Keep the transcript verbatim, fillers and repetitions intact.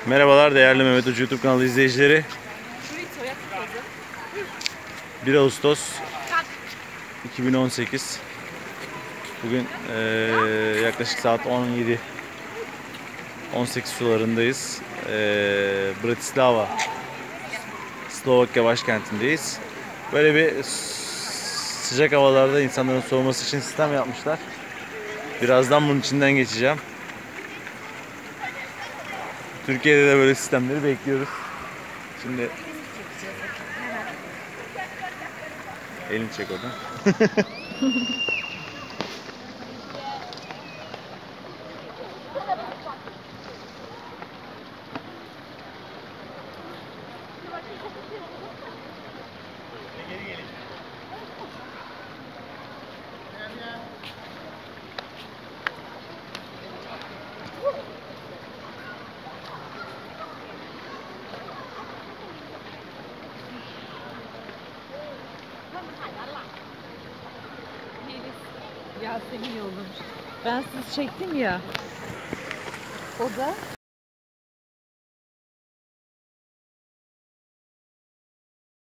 Merhabalar değerli Mehmet Ucu YouTube kanalı izleyicileri. bir Ağustos iki bin on sekiz. Bugün e, yaklaşık saat on yedi on sekiz sularındayız. E, Bratislava, Slovakya başkentindeyiz. Böyle bir sıcak havalarda insanların soğuması için sistem yapmışlar. Birazdan bunun içinden geçeceğim. Türkiye'de de böyle sistemleri bekliyoruz. Şimdi elini çek oradan. Yasemin yollamış. Ben sizi çektim ya. O da